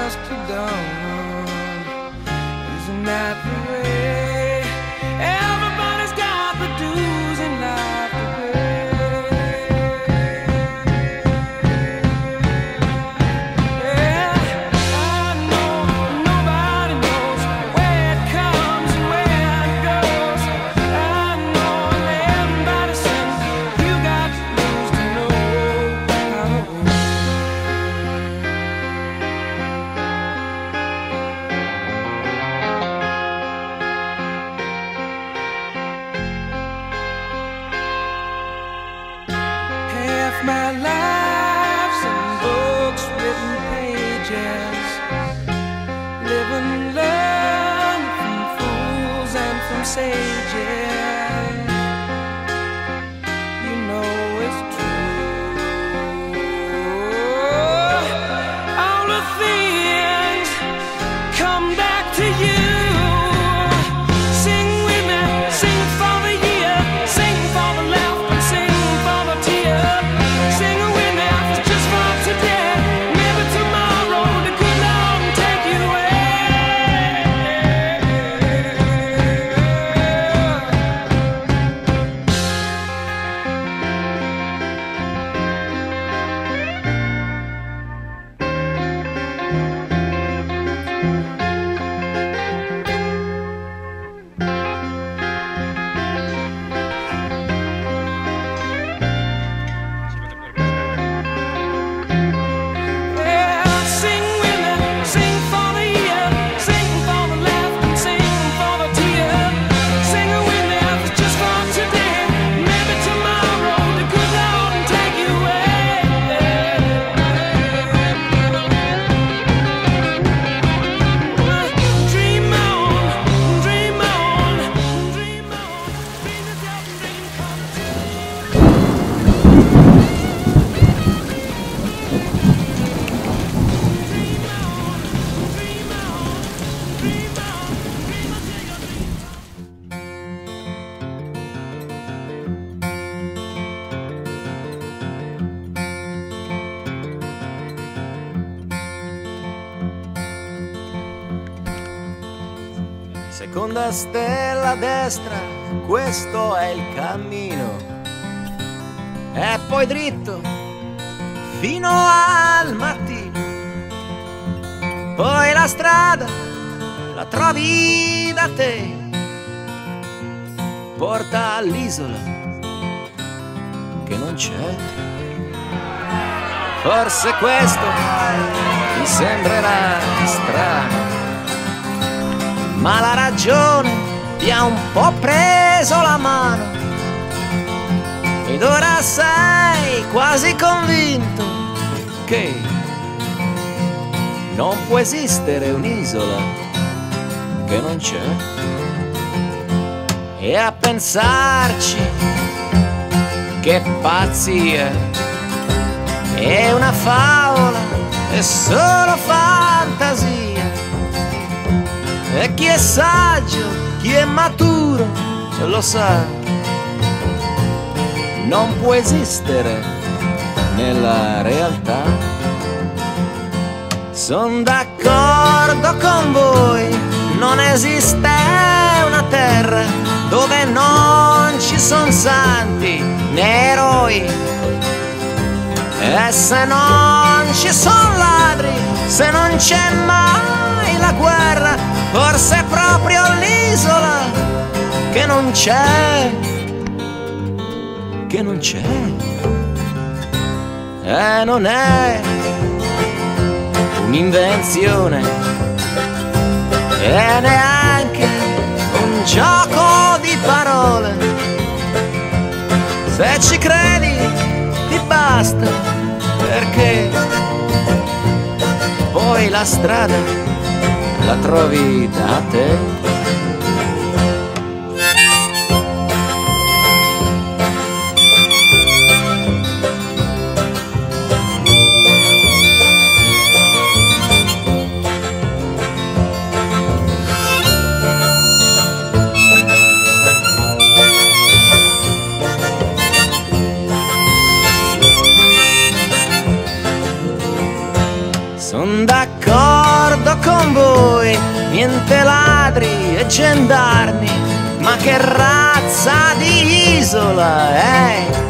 dusk to dawn. Isn't that the way? Everybody's got the dues in life to pay. Yeah, I know nobody knows where it comes and where it goes. I know everybody sings, you got to lose to know how to win. Half my life's in books, written pages. Live and learn from fools and from sages. You know it's true. All the things come back to you. Sing with me, sing for the year, sing for the laugh and sing for the tear. Sing with me, just for today. Maybe tomorrow the good Lord will take you away. Yeah, sing with me, sing for the year, sing for the laugh and sing for the tear. Sing with me, just for today. Maybe tomorrow the good Lord will take you away. Dream on, dream on, dream on. Dream yourself a dream come Seconda stella a destra, questo è il cammino. E poi dritto fino al mattino. Poi la strada la trovi da te, porta all'isola che non c'è. Forse questo ti sembrerà strano, ma la ragione ti ha un po' preso la mano ed ora sei quasi convinto che non può esistere un'isola che non c'è. E a pensarci, che pazzia, è una favola, è solo fantasia. E chi è saggio, chi è maturo, lo sa, non può esistere nella realtà. Son d'accordo con voi, non esiste una terra dove non ci son santi né eroi. E se non ci son ladri, se non c'è mai la guerra, forse è proprio l'isola che non c'è, che non c'è. E non è un'invenzione e neanche un gioco di parole. Se ci credi ti basta, perché poi la strada la trovi da te. Son d'accordo con voi, niente ladri e gendarmi, ma che razza di isola è?